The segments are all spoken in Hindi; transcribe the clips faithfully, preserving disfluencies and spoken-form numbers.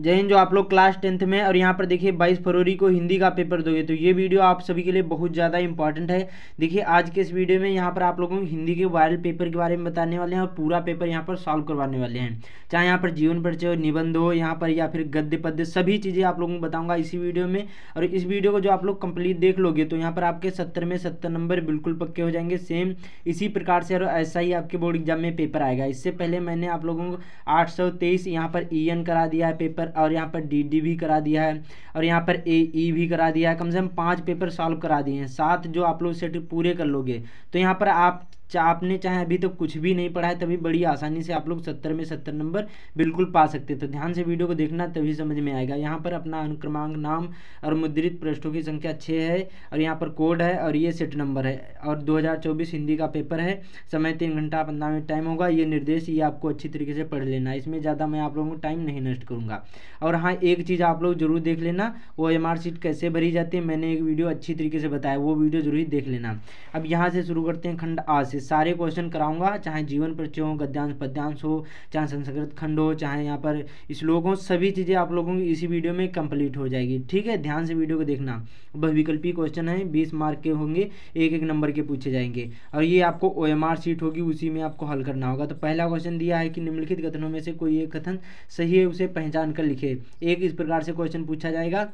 जय हिंद। जो आप लोग क्लास टेंथ में और यहाँ पर देखिए बाईस फरवरी को हिंदी का पेपर दोगे तो ये वीडियो आप सभी के लिए बहुत ज़्यादा इंपॉर्टेंट है। देखिए आज के इस वीडियो में यहाँ पर आप लोगों को हिंदी के वायरल पेपर के बारे में बताने वाले हैं और पूरा पेपर यहाँ पर सॉल्व करवाने वाले हैं। चाहे यहाँ पर जीवन परिचय हो, निबंध हो यहाँ पर, या फिर गद्य पद्य, सभी चीज़ें आप लोगों को बताऊँगा इसी वीडियो में। और इस वीडियो को जो आप लोग कंप्लीट देख लोगे तो यहाँ पर आपके सत्तर में सत्तर नंबर बिल्कुल पक्के हो जाएंगे। सेम इसी प्रकार से और ऐसा ही आपके बोर्ड एग्जाम में पेपर आएगा। इससे पहले मैंने आप लोगों को आठ सौ तेईस यहाँ पर ई एन करा दिया है पेपर, और यहाँ पर डी डी भी करा दिया है, और यहाँ पर ए ई भी करा दिया है। कम से कम पाँच पेपर सॉल्व करा दिए हैं। सात जो आप लोग सेट पूरे कर लोगे तो यहाँ पर आप आपने चाहे अभी तो कुछ भी नहीं पढ़ा है तभी बड़ी आसानी से आप लोग सत्तर में सत्तर नंबर बिल्कुल पा सकते। तो ध्यान से वीडियो को देखना तभी समझ में आएगा। यहाँ पर अपना अनुक्रमांक, नाम और मुद्रित पृष्ठों की संख्या छः है, और यहाँ पर कोड है, और ये सेट नंबर है, और दो हज़ार चौबीस हिंदी का पेपर है। समय तीन घंटा पंद्रह मिनट टाइम होगा। ये निर्देश ये आपको अच्छी तरीके से पढ़ लेना है, इसमें ज़्यादा मैं आप लोगों को टाइम नहीं नष्ट करूँगा। और हाँ, एक चीज़ आप लोग जरूर देख लेना, वो एम आर सीट कैसे भरी जाती है, मैंने एक वीडियो अच्छी तरीके से बताया, वो वीडियो जरूर देख लेना। अब यहाँ से शुरू करते हैं खंड आ से। सारे क्वेश्चन कराऊंगा, चाहे जीवन परिचय हो, गद्यांश पद्यांश हो, चाहे संस्कृत खंड हो, चाहे यहाँ पर श्लोक हो, सभी चीज़ें आप लोगों की इसी वीडियो में कंप्लीट हो जाएगी। ठीक है, ध्यान से वीडियो को देखना। बहुविकल्पी क्वेश्चन है, बीस मार्क के होंगे, एक एक नंबर के पूछे जाएंगे, और ये आपको ओ एम आर सीट होगी, उसी में आपको हल करना होगा। तो पहला क्वेश्चन दिया है कि निम्नलिखित कथनों में से कोई एक कथन सही है, उसे पहचान कर लिखे। एक इस प्रकार से क्वेश्चन पूछा जाएगा,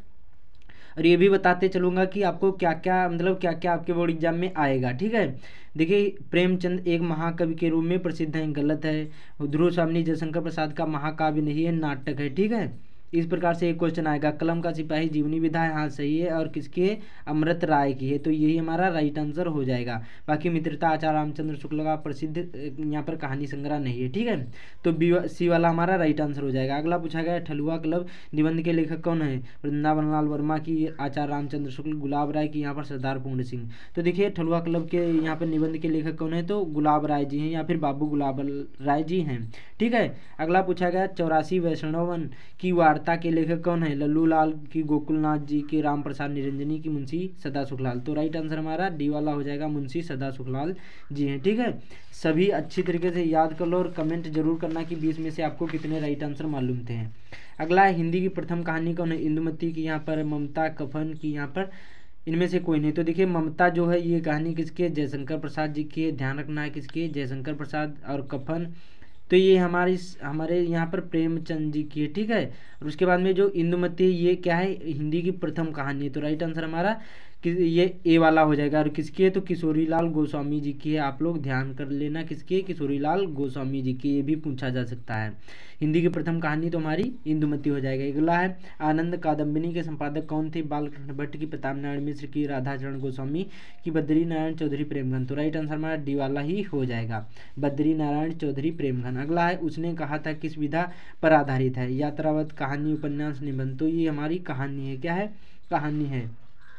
और ये भी बताते चलूँगा कि आपको क्या क्या मतलब क्या क्या आपके बोर्ड एग्जाम में आएगा। ठीक है, देखिए प्रेमचंद एक महाकवि के रूप में प्रसिद्ध है, गलत है। ध्रुव स्वामी जयशंकर प्रसाद का महाकाव्य नहीं है, नाटक है। ठीक है, इस प्रकार से एक क्वेश्चन आएगा। कलम का सिपाही जीवनी विधा है, हाँ सही है, और किसकी है, अमृत राय की है, तो यही हमारा राइट आंसर हो जाएगा। बाकी मित्रता आचार्य रामचंद्र शुक्ल का प्रसिद्ध यहाँ पर कहानी संग्रह नहीं है। ठीक है, तो बी सी वाला हमारा राइट आंसर हो जाएगा। अगला पूछा गया ठलुआ क्लब निबंध के लेखक कौन है, वृंदावन लाल वर्मा की, आचार्य रामचंद्र शुक्ल, गुलाब राय की, यहाँ पर सरदार पूर्ण सिंह। तो देखिए ठलुआ क्लब के यहाँ पर निबंध के लेखक कौन है, तो गुलाब राय जी हैं, या फिर बाबू गुलाब राय जी हैं। ठीक है, अगला पूछा गया चौरासी वैष्णवन की वार्ता के लेखक कौन है, लल्लू लाल की, गोकुलनाथ जी की, राम प्रसाद निरंजनी की, मुंशी सदा सुखलाल। तो राइट आंसर हमारा डी वाला हो जाएगा, मुंशी सदा सुखलाल जी हैं। ठीक है, सभी अच्छी तरीके से याद कर लो और कमेंट जरूर करना कि बीस में से आपको कितने राइट आंसर मालूम थे। अगला है हिंदी की प्रथम कहानी कौन है, इंदुमती की, यहाँ पर ममता, कफन की, यहाँ पर इनमें से कोई नहीं। तो देखिए ममता जो है ये कहानी किसकी है, जयशंकर प्रसाद जी की है, ध्यान रखना है किसकी है, जयशंकर प्रसाद। और कफन तो ये हमारी हमारे यहाँ पर प्रेमचंद जी की है। ठीक है, और उसके बाद में जो इंदुमती है ये क्या है, हिंदी की प्रथम कहानी है। तो राइट आंसर हमारा कि ये ए वाला हो जाएगा। और किसकी है, तो किशोरीलाल गोस्वामी जी की है। आप लोग ध्यान कर लेना किसकी है, किशोरीलाल गोस्वामी जी की, ये भी पूछा जा सकता है। हिंदी की प्रथम कहानी तो हमारी इंदुमती हो जाएगा। अगला है आनंद कादम्बिनी के संपादक कौन थे, बालकृष्ण भट्ट की, प्रताप नारायण मिश्र की, राधाचरण गोस्वामी की, बद्री नारायण चौधरी प्रेमघन। तो राइट आंसर हमारा डी वाला ही हो जाएगा, बद्री नारायण चौधरी प्रेमघन। अगला है उसने कहा था किस विधा पर आधारित है, यात्रावत, कहानी, उपन्यास, निबंध। तो ये हमारी कहानी है, क्या है, कहानी है।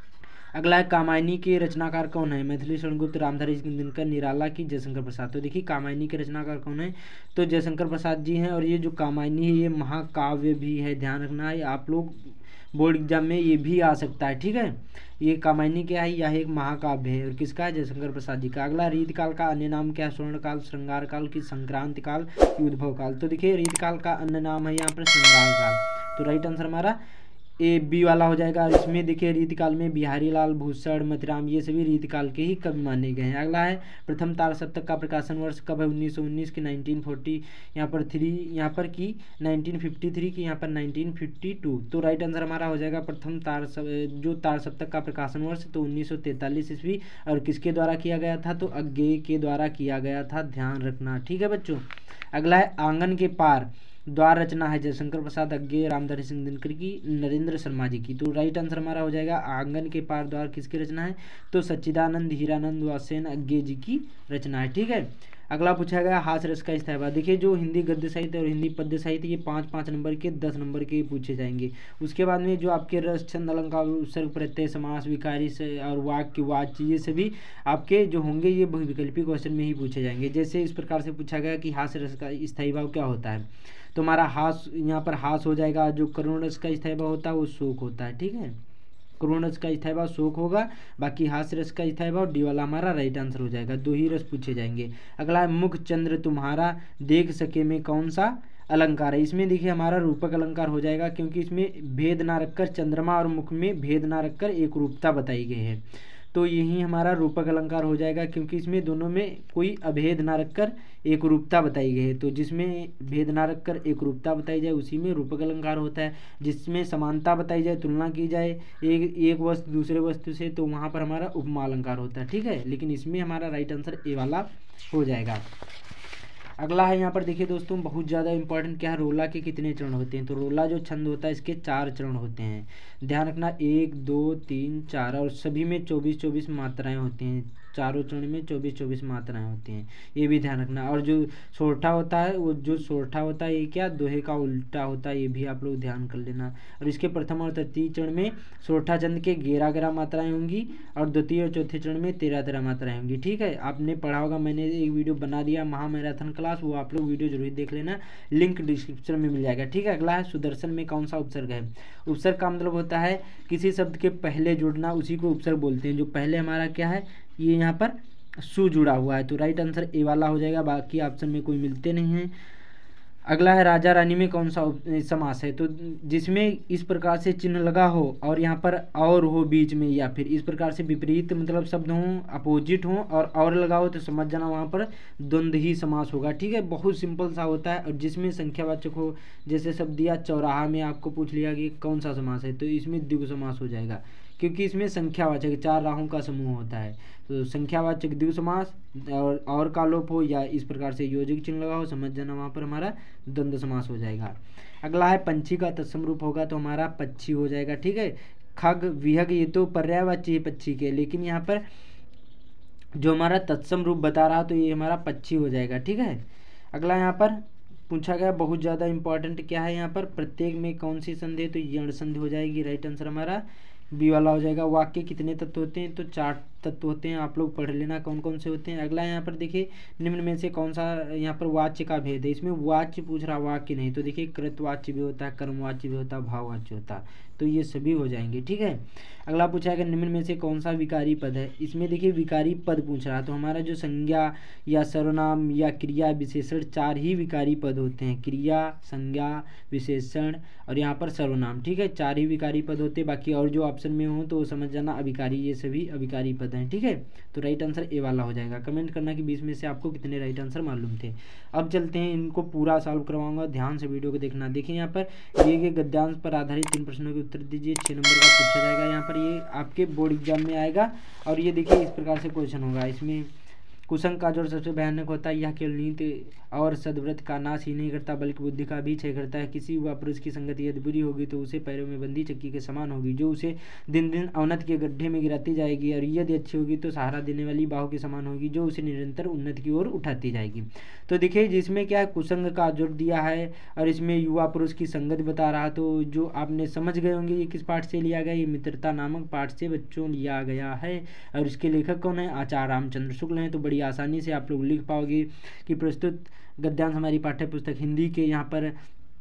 अगला है कामायनी के रचनाकार कौन है, मैथिली शरण गुप्त, रामधारी दिनकर, निराला की, जयशंकर प्रसाद। तो देखिए कामायनी के रचनाकार कौन है, तो जयशंकर प्रसाद जी हैं। और ये जो कामायनी है ये महाकाव्य भी है, ध्यान रखना है, आप लोग बोर्ड एग्जाम में ये भी आ सकता है। ठीक है, ये कामायनी क्या है, यह एक महाकाव्य है, और किसका है, जयशंकर प्रसाद जी का। अगला रीतकाल का अन्य नाम क्या है, स्वर्ण काल, श्रृंगार काल की, संक्रांति काल की, उद्भव काल। तो देखिए रीतकाल का अन्य नाम है यहाँ पर श्रृंगार काल। तो राइट आंसर हमारा ए बी वाला हो जाएगा। इसमें देखिए रीतकाल में बिहारी लाल, भूषण, मतिराम, ये सभी रीतकाल के ही कवि माने गए हैं। अगला है प्रथम तार सप्तक का प्रकाशन वर्ष कब है, उन्नीस सौ उन्नीस की, नाइनटीन फोर्टी, यहाँ पर थ्री, यहाँ पर की नाइनटीन फिफ्टी थ्री की, यहाँ पर नाइनटीन फिफ्टी टू। तो राइट आंसर हमारा हो जाएगा प्रथम तार जो तार सप्तक का प्रकाशन वर्ष तो उन्नीस सौ तैंतालीस ईस्वी, और किसके द्वारा किया गया था, तो अज्ञेय के द्वारा किया गया था, ध्यान रखना। ठीक है बच्चों, अगला है आंगन के पार द्वार रचना है जयशंकर प्रसाद, अज्ञेय, रामधारी सिंह दिनकर की, नरेंद्र शर्मा जी की। तो राइट आंसर हमारा हो जाएगा आंगन के पार द्वार किसकी रचना है, तो सच्चिदानंद हीरानंद वासेन अज्ञेय जी की रचना है। ठीक है, अगला पूछा गया हास्य रस का स्थायित्व। देखिए जो हिंदी गद्य साहित्य और हिंदी पद्य साहित्य ये पाँच पाँच नंबर के दस नंबर के पूछे जाएंगे। उसके बाद में जो आपके रस, छंद, अलंकार, उपसर्ग, प्रत्यय, समास, विकारी से और वाक्य, वाच्य, ये सभी आपके जो होंगे ये बहुविकल्पी क्वेश्चन में ही पूछे जाएंगे। जैसे इस प्रकार से पूछा गया कि हास्य रस का स्थायी भाव क्या होता है, तो हमारा हास यहाँ पर हास हो जाएगा। जो करुण रस का स्थायी भाव होता है वो शोक होता है। ठीक है, करुण रस का स्थायी भाव शोक होगा, बाकी हास्य रस का स्थायी भाव डी वाला हमारा राइट आंसर हो जाएगा। दो ही रस पूछे जाएंगे। अगला है मुख चंद्र तुम्हारा देख सके में कौन सा अलंकार है। इसमें देखिए हमारा रूपक अलंकार हो जाएगा, क्योंकि इसमें भेद ना रखकर चंद्रमा और मुख में भेद ना रखकर एक रूपता बताई गई है, तो यही हमारा रूपक अलंकार हो जाएगा, क्योंकि इसमें दोनों में कोई अभेद ना रखकर एक रूपता बताई गई है। तो जिसमें भेद ना रखकर एक रूपता बताई जाए उसी में रूपक अलंकार होता है। जिसमें समानता बताई जाए, तुलना की जाए एक एक वस्तु दूसरे वस्तु से, तो वहाँ पर हमारा उपमा अलंकार होता है, ठीक है। लेकिन इसमें हमारा राइट आंसर ए वाला हो जाएगा। अगला है यहाँ पर देखिए दोस्तों, बहुत ज़्यादा इंपॉर्टेंट क्या है, रोला के कितने चरण होते हैं। तो रोला जो छंद होता है इसके चार चरण होते हैं, ध्यान रखना, एक दो तीन चार, और सभी में चौबीस चौबीस मात्राएं होती हैं, चारों चरण में चौबीस चौबीस मात्राएं होती हैं, ये भी ध्यान रखना। और जो सोरठा होता है, वो जो सोरठा होता है ये क्या दोहे का उल्टा होता है, ये भी आप लोग ध्यान कर लेना। और इसके प्रथम और तृतीय चरण में सोरठा छंद के ग्यारह ग्यारह मात्राएं होंगी, और द्वितीय और चौथे चरण में तेरह तेरह मात्राएं होंगी, ठीक है। आपने पढ़ा होगा, मैंने एक वीडियो बना दिया महामैराथन क्लास, वो आप लोग वीडियो जरूर देख लेना, लिंक डिस्क्रिप्शन में मिल जाएगा, ठीक है। अगला है सुदर्शन में कौन सा उपसर्ग है। उपसर्ग का मतलब होता है किसी शब्द के पहले जुड़ना, उसी को उपसर्ग बोलते हैं। जो पहले हमारा क्या है, ये यहाँ पर सु जुड़ा हुआ है, तो राइट आंसर ए वाला हो जाएगा, बाकी ऑप्शन में कोई मिलते नहीं हैं। अगला है राजा रानी में कौन सा समास है। तो जिसमें इस प्रकार से चिन्ह लगा हो और यहाँ पर और हो बीच में, या फिर इस प्रकार से विपरीत मतलब शब्द हों, अपोजिट हों और और लगा हो, तो समझ जाना वहाँ पर द्वंद्व ही समास होगा, ठीक है। बहुत सिंपल सा होता है। और जिसमें संख्यावाचक हो, जैसे शब्द दिया चौराहा में, आपको पूछ लिया कि कौन सा समास है, तो इसमें द्विगु समास हो जाएगा, क्योंकि इसमें संख्यावाचक चार राहों का समूह होता है। तो संख्यावाचक द्विगु समास, और और का लोप हो या इस प्रकार से योजिक चिन्ह लगा हो, समझ जाना वहाँ पर हमारा द्वंद्व समास हो जाएगा। अगला है पंछी का तत्सम रूप होगा, तो हमारा पक्षी हो जाएगा, ठीक है। खग विहग ये तो पर्यायवाची है पक्षी के, लेकिन यहाँ पर जो हमारा तत्सम रूप बता रहा, तो ये हमारा पक्षी हो जाएगा, ठीक है। अगला यहाँ पर पूछा गया बहुत ज़्यादा इंपॉर्टेंट क्या है, यहाँ पर प्रत्येक में कौन सी संधि है, तो यण संधि हो जाएगी, राइट आंसर हमारा बी वाला हो जाएगा। वाक्य कितने तत्व होते हैं, तो चार तत्व होते हैं, आप लोग पढ़ लेना कौन कौन से होते हैं। अगला यहाँ पर देखिए निम्न में से कौन सा यहाँ पर वाच्य का भेद है। इसमें वाच्य पूछ रहा, वाक्य नहीं। तो देखिए कृतवाच्य भी होता है, कर्मवाच्य भी होता है, भाववाच्य होता है, तो ये सभी हो जाएंगे, ठीक है। अगला पूछा है निम्न में से कौन सा विकारी पद है। इसमें देखिए विकारी पद पूछ रहा, तो हमारा जो संज्ञा या सर्वनाम या क्रिया विशेषण, चार ही विकारी पद होते हैं, क्रिया संज्ञा विशेषण और यहाँ पर सर्वनाम, ठीक है। चार ही विकारी पद होते हैं, बाकी और जो ऑप्शन में हो तो समझ जाना अविकारी, ये सभी अविकारी पद हैं, ठीक है। तो राइट आंसर ए वाला हो जाएगा। कमेंट करना कि बीस में से आपको कितने राइट आंसर मालूम थे। अब चलते हैं, इनको पूरा सॉल्व करवाऊंगा, ध्यान से वीडियो को देखना। देखिए यहाँ पर दिए गए गद्यांश पर आधारित तीन प्रश्नों के उत्तर दीजिए, छः नंबर का पूछा जाएगा। यहाँ पर ये आपके बोर्ड एग्जाम में आएगा, और ये देखिए इस प्रकार से क्वेश्चन होगा। इसमें कुसंग का जोड़ सबसे भयानक होता है, यह केवल नीति और सद्व्रत का नाश ही नहीं करता बल्कि बुद्धि का भी क्षय करता है। किसी युवा पुरुष की संगति यदि बुरी होगी तो उसे पैरों में बंदी चक्की के समान होगी, जो उसे दिन दिन अवनति के गड्ढे में गिराती जाएगी, और यदि अच्छी होगी तो सहारा देने वाली बाहों के समान होगी, जो उसे निरंतर उन्नति की ओर उठाती जाएगी। तो देखिए जिसमें क्या है कुसंग का जोड़ दिया है, और इसमें युवा पुरुष की संगति बता रहा, तो जो आपने समझ गए होंगे ये किस पाठ से लिया गया, ये मित्रता नामक पाठ से बच्चों लिया गया है। और इसके लेखक कौन है, आचार्य रामचंद्र शुक्ल हैं। तो बड़ी आसानी से आप लोग लिख पाओगे कि प्रस्तुत गद्यांश हमारी पाठ्य पुस्तक हिंदी के यहाँ पर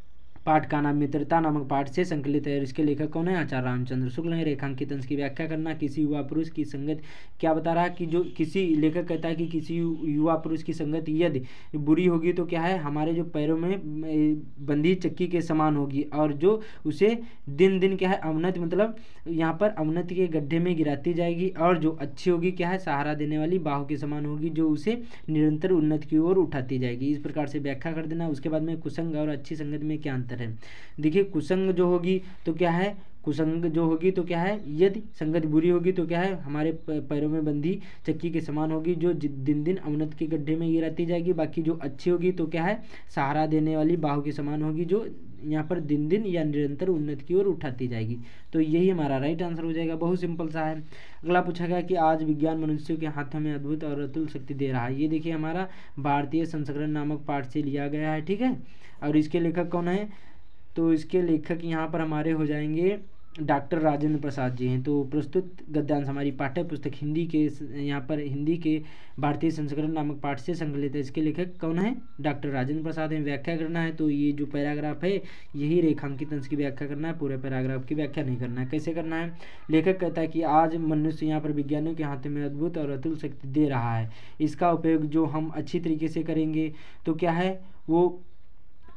पाठ का नाम मित्रता नामक पाठ से संकलित है। इसके लेखक कौन है, आचार्य रामचंद्र शुक्ल हैं। रेखांकित अंश की व्याख्या करना, किसी युवा पुरुष की संगत, क्या बता रहा है कि जो किसी लेखक कहता है कि किसी युवा पुरुष की संगत यदि बुरी होगी तो क्या है, हमारे जो पैरों में बंधी चक्की के समान होगी, और जो उसे दिन दिन क्या है अवनति मतलब यहाँ पर अवनति के गड्ढे में गिराती जाएगी, और जो अच्छी होगी क्या है सहारा देने वाली बाहों के समान होगी, जो उसे निरंतर उन्नति की ओर उठाती जाएगी। इस प्रकार से व्याख्या कर देना। उसके बाद में कुसंग और अच्छी संगत में क्या अंतर है। देखिए कुसंग जो होगी तो क्या है, कुसंग जो होगी तो क्या है, यदि संगत बुरी होगी तो क्या है हमारे पैरों में बंधी चक्की के समान होगी, जो दिन दिन अवनति के गड्ढे में गिराती जाएगी। बाकी जो अच्छी होगी तो क्या है सहारा देने वाली बाहों के समान होगी, जो यहाँ पर दिन दिन या निरंतर उन्नति की ओर उठाती जाएगी। तो यही हमारा राइट आंसर हो जाएगा, बहुत सिंपल सा है। अगला पूछा गया कि आज विज्ञान मनुष्यों के हाथों में अद्भुत और अतुल शक्ति दे रहा है। ये देखिए हमारा भारतीय संस्करण नामक पाठ से लिया गया है, ठीक है। और इसके लेखक कौन है, तो इसके लेखक यहाँ पर हमारे हो जाएंगे डॉक्टर राजेंद्र प्रसाद जी हैं। तो प्रस्तुत गद्यांश हमारी पाठ्य पुस्तक हिंदी के यहाँ पर हिंदी के भारतीय संस्करण नामक पाठ से संकलित है। इसके लेखक कौन है, डॉक्टर राजेंद्र प्रसाद हैं। व्याख्या करना है, तो ये जो पैराग्राफ है यही रेखांकित अंश की व्याख्या करना है, पूरे पैराग्राफ की व्याख्या नहीं करना है। कैसे करना है, लेखक कहता है कि आज मनुष्य यहाँ पर विज्ञानियों के हाथों में अद्भुत और अतुल शक्ति दे रहा है। इसका उपयोग जो हम अच्छी तरीके से करेंगे तो क्या है, वो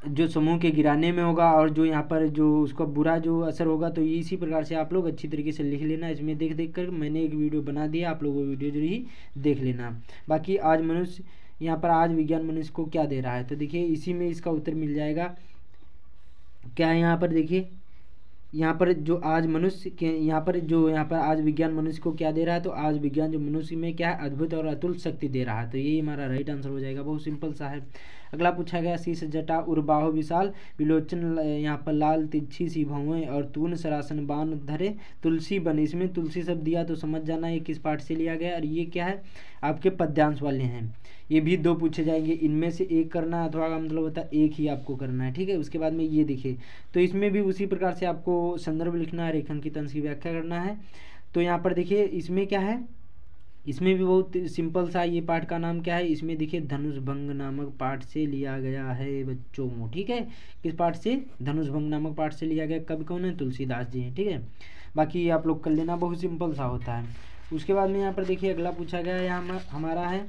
जो समूह के गिराने में होगा और जो यहाँ पर जो उसका बुरा जो असर होगा, तो इसी प्रकार से आप लोग अच्छी तरीके से लिख लेना। इसमें देख देख कर मैंने एक वीडियो बना दिया, आप लोग वो वीडियो जरूर ही देख लेना। बाकी आज मनुष्य यहाँ पर आज विज्ञान मनुष्य को क्या दे रहा है, तो देखिए इसी में इसका उत्तर मिल जाएगा। क्या है यहाँ पर देखिए, यहाँ पर जो आज मनुष्य के यहाँ पर जो यहाँ पर आज विज्ञान मनुष्य को क्या दे रहा है, तो आज विज्ञान जो मनुष्य में क्या है, अद्भुत और अतुल शक्ति दे रहा है। तो यही हमारा राइट आंसर हो जाएगा, बहुत सिंपल सा है। अगला पूछा गया, शीश जटा उर्बाहो विशाल विलोचन यहाँ पर लाल तिरछी सी भौएं और तून सरासन बाण धरे तुलसी बन। इसमें तुलसी शब्द दिया तो समझ जाना ये किस पाठ से लिया गया, और ये क्या है आपके पद्यांश वाले हैं। ये भी दो पूछे जाएंगे, इनमें से एक करना अथवा का मतलब होता है एक ही आपको करना है, ठीक है। उसके बाद में ये देखिए, तो इसमें भी उसी प्रकार से आपको संदर्भ लिखना है, रेखांकित अंश की व्याख्या करना है। तो यहाँ पर देखिए इसमें क्या है, इसमें भी बहुत सिंपल सा, ये पाठ का नाम क्या है, इसमें देखिए धनुष भंग नामक पाठ से लिया गया है बच्चों, ठीक है। किस पाठ से, धनुष भंग नामक पाठ से लिया गया। कवि कौन है, तुलसीदास जी हैं, ठीक है। बाकी आप लोग कर लेना, बहुत सिंपल सा होता है। उसके बाद में यहाँ पर देखिए अगला पूछा गया है, यहाँ हमारा है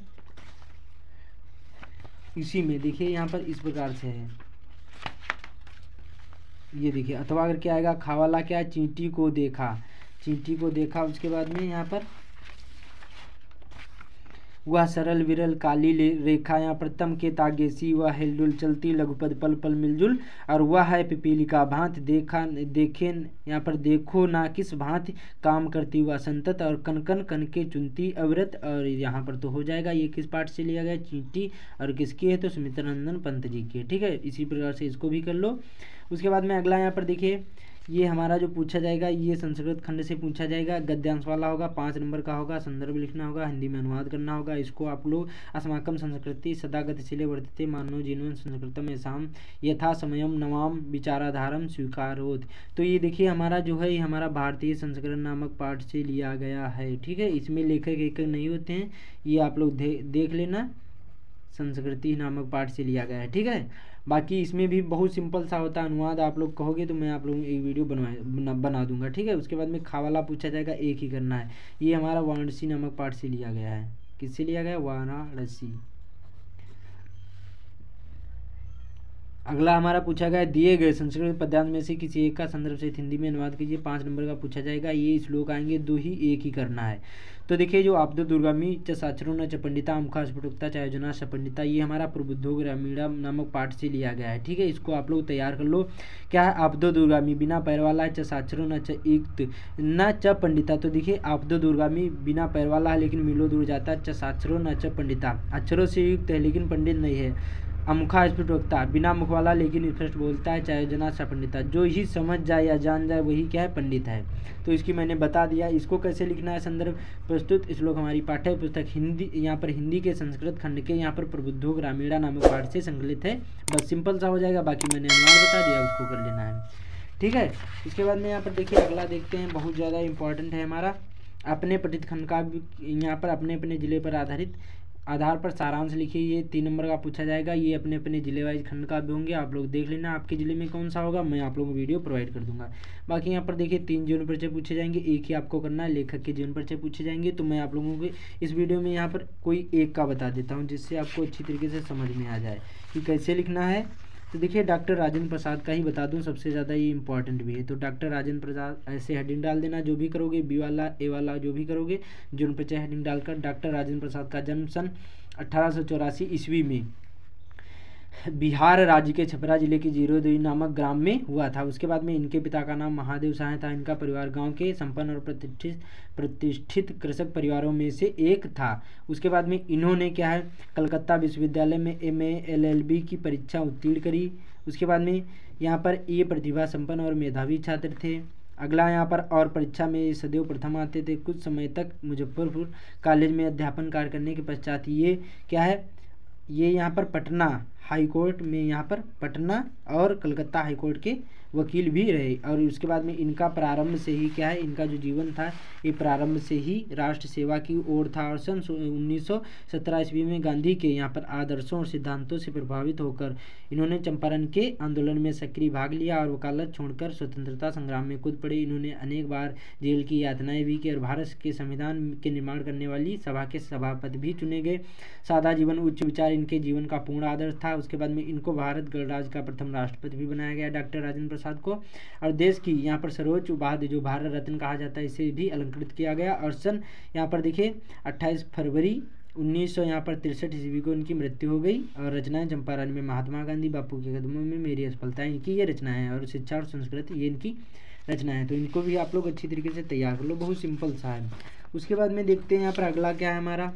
इसी में देखिए यहाँ पर इस प्रकार से है, ये देखिए अथवा अगर क्या आएगा, खावाला क्या है, चींटी को देखा, चींटी को देखा। उसके बाद में यहाँ पर वह सरल विरल काली रेखा, यहाँ पर तम के तागेसी वह हिलडुल चलती लघुपद पल पल मिलजुल, और वह है पिपीली का भांति देखा देखे, यहाँ पर देखो ना किस भांति काम करती वह संतत, और कन कन कन के चुनती अविरत। और यहाँ पर तो हो जाएगा, ये किस पाठ से लिया गया, चींटी, और किसकी है तो सुमित्रानंदन पंत जी की, ठीक है। इसी प्रकार से इसको भी कर लो। उसके बाद में अगला यहाँ पर देखिए, ये हमारा जो पूछा जाएगा ये संस्कृत खंड से पूछा जाएगा, गद्यांश वाला होगा, पाँच नंबर का होगा, संदर्भ लिखना होगा, हिंदी में अनुवाद करना होगा। इसको आप लोग अस्माकम संस्कृति सदा गतिशीले वर्तते मानव जीवन संस्कृतम ऐसाम यथा समयम नवाम विचाराधारम स्वीकारोत। तो ये देखिए हमारा जो है, ये हमारा भारतीय संस्कृत नामक पाठ से लिया गया है, ठीक है। इसमें लेखक एक नहीं होते हैं, ये आप लोग दे, देख लेना, संस्कृति नामक पाठ से लिया गया है, ठीक है। बाकी इसमें भी बहुत सिंपल सा होता है, अनुवाद आप लोग कहोगे तो मैं आप लोगों को एक वीडियो बनवा बना, बना दूंगा, ठीक है। उसके बाद में खावाला पूछा जाएगा, एक ही करना है। ये हमारा वाराणसी नामक पाठ से लिया गया है, किससे लिया गया, वाराणसी। अगला हमारा पूछा गया, दिए गए संस्कृत पद्यांश में से किसी एक का संदर्भ से हिंदी में अनुवाद कीजिए, पाँच नंबर का पूछा जाएगा। ये श्लोक आएंगे, दो ही एक ही करना है। तो देखिए जो आपदो दुर्गामी च साक्षरो न च पंडिता अमुखा स्फुटुक्ता च योजना स पंडिता, ये हमारा प्रबुद्धो ग्रामीणा नामक पाठ से लिया गया है, ठीक है। इसको आप लोग तैयार कर लो। क्या है, आपदो दुर्गामी बिना पैर वाला है, च साक्षरो न च युक्त न च पंडिता। तो देखिए आपदो दुर्गामी बिना पैर वाला है लेकिन मिलो दूर जाता है, च साक्षरो न च पंडिता, अक्षरों से युक्त है लेकिन पंडित नहीं है। अमुखा स्फुट वक्ता, बिना मुख वाला लेकिन स्पष्ट बोलता है, चाहे जना सा पंडिता, जो ही समझ जाए या जान जाए वही क्या है, पंडित है। तो इसकी मैंने बता दिया। इसको कैसे लिखना है, संदर्भ प्रस्तुत श्लोक हमारी पाठ्य पुस्तक हिंदी, यहाँ पर हिंदी के संस्कृत खंड के यहाँ पर प्रबुद्धो ग्रामीणा नामक पाठ से संकलित है। बस सिंपल सा हो जाएगा, बाकी मैंने अनुवाद बता दिया, उसको कर लेना है, ठीक है। इसके बाद में यहाँ पर देखिए अगला देखते हैं, बहुत ज़्यादा इंपॉर्टेंट है हमारा, अपने पठित खंड का यहाँ पर अपने अपने जिले पर आधारित आधार पर सारांश लिखिए। ये तीन नंबर का पूछा जाएगा, ये अपने अपने जिले वाइज खंड का भी होंगे, आप लोग देख लेना आपके जिले में कौन सा होगा, मैं आप लोगों को वीडियो प्रोवाइड कर दूंगा। बाकी यहाँ पर देखिए तीन जीवन परिचय पूछे जाएंगे, एक ही आपको करना है, लेखक के जीवन परिचय पूछे जाएंगे। तो मैं आप लोगों को इस वीडियो में यहाँ पर कोई एक का बता देता हूँ, जिससे आपको अच्छी तरीके से समझ में आ जाए कि कैसे लिखना है। तो देखिए डॉक्टर राजेंद्र प्रसाद का ही बता दूं, सबसे ज़्यादा ये इंपॉर्टेंट भी है। तो डॉक्टर राजेंद्र प्रसाद ऐसे हेडिंग डाल देना, जो भी करोगे, बी वाला ए वाला जो भी करोगे, जीवन परिचय हेडिंग डालकर। डॉक्टर राजेंद्र प्रसाद का जन्म सन अठारह सौ चौरासी ईस्वी में बिहार राज्य के छपरा जिले के जीरोदोई नामक ग्राम में हुआ था। उसके बाद में इनके पिता का नाम महादेव साह था। इनका परिवार गांव के संपन्न और प्रतिष्ठित प्रतिष्ठित कृषक परिवारों में से एक था। उसके बाद में इन्होंने क्या है, कलकत्ता विश्वविद्यालय में M A L L B की परीक्षा उत्तीर्ण करी। उसके बाद में यहाँ पर ये प्रतिभा संपन्न और मेधावी छात्र थे। अगला यहाँ पर और परीक्षा में सदैव प्रथम आते थे। कुछ समय तक मुजफ्फरपुर कॉलेज में अध्यापन कार्य करने के पश्चात ये क्या है, ये यहाँ पर पटना हाई कोर्ट में, यहाँ पर पटना और कलकत्ता हाई कोर्ट के वकील भी रहे। और उसके बाद में इनका प्रारंभ से ही क्या है, इनका जो जीवन था ये प्रारंभ से ही राष्ट्र सेवा की ओर था। और सन उन्नीस सौ सत्रह ईस्वी में गांधी के यहाँ पर आदर्शों और सिद्धांतों से प्रभावित होकर इन्होंने चंपारण के आंदोलन में सक्रिय भाग लिया और वकालत छोड़कर स्वतंत्रता संग्राम में कूद पड़े। इन्होंने अनेक बार जेल की यातनाएं भी की और भारत के संविधान के निर्माण करने वाली सभा के सभापति भी चुने गए। सादा जीवन उच्च विचार इनके जीवन का पूर्ण आदर्श था। उसके बाद में इनको भारत गणराज्य का प्रथम राष्ट्रपति भी बनाया गया डॉक्टर राजेंद्र प्रसाद को। और देश की यहाँ पर सर्वोच्च उपाधि जो भारत रत्न कहा जाता है इसे भी अलंकृत किया गया। और सन यहाँ पर देखिए अट्ठाईस फरवरी उन्नीस सौ यहाँ पर तिरसठ ईस्वी को इनकी मृत्यु हो गई। और रचनाएं चंपारण में महात्मा गांधी, बापू के कदमों में मेरी असफलता, इनकी ये रचनाएं हैं। और शिक्षा और संस्कृति ये इनकी रचना है। तो इनको भी आप लोग अच्छी तरीके से तैयार कर लो, बहुत सिंपल सा है। उसके बाद में देखते हैं यहाँ पर अगला क्या है हमारा,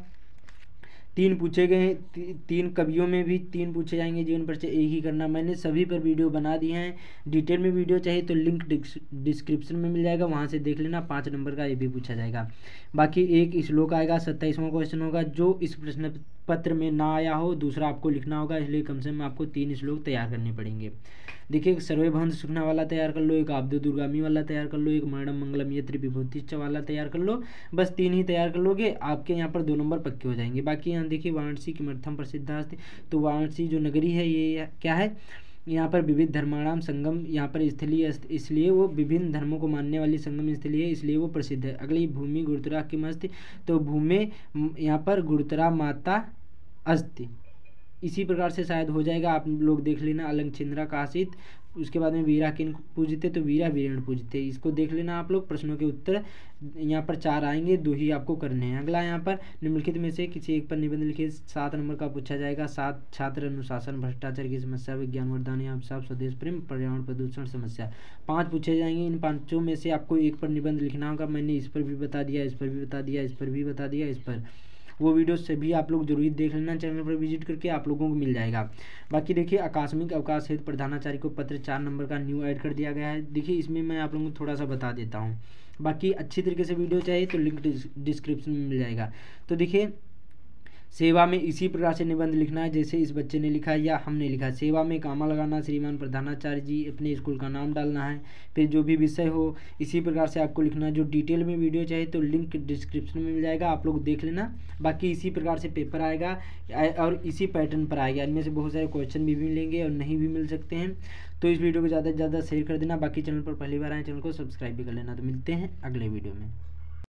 तीन पूछे गए हैं, ती, तीन कवियों में भी तीन पूछे जाएंगे जीवन परिचय एक ही करना। मैंने सभी पर वीडियो बना दिए हैं, डिटेल में वीडियो चाहिए तो लिंक डिस्क्रिप्शन में मिल जाएगा, वहाँ से देख लेना। पाँच नंबर का ये भी पूछा जाएगा। बाकी एक श्लोक आएगा, सत्ताईसवां क्वेश्चन होगा जो इस प्रश्न पत्र में ना आया हो, दूसरा आपको लिखना होगा, इसलिए कम से कम आपको तीन श्लोक तैयार करने पड़ेंगे। देखिए एक सर्वेभवंत सुखना वाला तैयार कर लो, एक आब्दो दुर्गामी वाला तैयार कर लो, एक मरणम मंगलम यत्र विभूतिश्च वाला तैयार कर लो। बस तीन ही तैयार कर लोगे, आपके यहाँ पर दो नंबर पक्के हो जाएंगे। बाकी यहाँ देखिए वाराणसी किमर्थम प्रसिद्ध अस्ति, तो वाराणसी जो नगरी है ये क्या है, यहाँ पर विविध धर्माणाम संगम, यहाँ पर स्थलीय इसलिए वो विभिन्न धर्मों को मानने वाली संगम स्थली है, इसलिए वो प्रसिद्ध है। अगली भूमि गुरुतरा किम अस्ति, तो भूमि यहाँ पर गुरुतरा माता अस्ति, इसी प्रकार से शायद हो जाएगा, आप लोग देख लेना। अलंग छिंद्रा काशित, उसके बाद में वीरा किन पूजते, तो वीरा वीरण पूजते, इसको देख लेना आप लोग। प्रश्नों के उत्तर यहाँ पर चार आएंगे, दो ही आपको करने हैं। अगला यहाँ पर निम्नलिखित में से किसी एक पर निबंध लिखिए, सात नंबर का पूछा जाएगा। सात छात्र अनुशासन भ्रष्टाचार की समस्या, विज्ञान वरदान या अभिशाप, स्वदेश प्रेम, पर्यावरण प्रदूषण समस्या, पाँच पूछे जाएंगे। इन पाँचों में से आपको एक पर निबंध लिखना होगा। मैंने इस पर भी बता दिया, इस पर भी बता दिया, इस पर भी बता दिया, इस पर, वो वीडियो से भी आप लोग जरूर देख लेना, चैनल पर विजिट करके आप लोगों को मिल जाएगा। बाकी देखिए आकस्मिक अवकाश हेतु प्रधानाचार्य को पत्र चार नंबर का न्यू ऐड कर दिया गया है। देखिए इसमें मैं आप लोगों को थोड़ा सा बता देता हूँ, बाकी अच्छी तरीके से वीडियो चाहिए तो लिंक डिस्क्रिप्शन में मिल जाएगा। तो देखिए सेवा में इसी प्रकार से निबंध लिखना है जैसे इस बच्चे ने लिखा है या हमने लिखा है। सेवा में कामा लगाना, श्रीमान प्रधानाचार्य जी, अपने स्कूल का नाम डालना है, फिर जो भी विषय हो इसी प्रकार से आपको लिखना है। जो डिटेल में वीडियो चाहिए तो लिंक डिस्क्रिप्शन में मिल जाएगा, आप लोग देख लेना। बाकी इसी प्रकार से पेपर आएगा और इसी पैटर्न पर आएगा, इनमें से बहुत सारे क्वेश्चन भी मिलेंगे और नहीं भी मिल सकते हैं। तो इस वीडियो को ज़्यादा से ज़्यादा शेयर कर देना। बाकी चैनल पर पहली बार आए चैनल को सब्सक्राइब भी कर लेना। तो मिलते हैं अगले वीडियो में।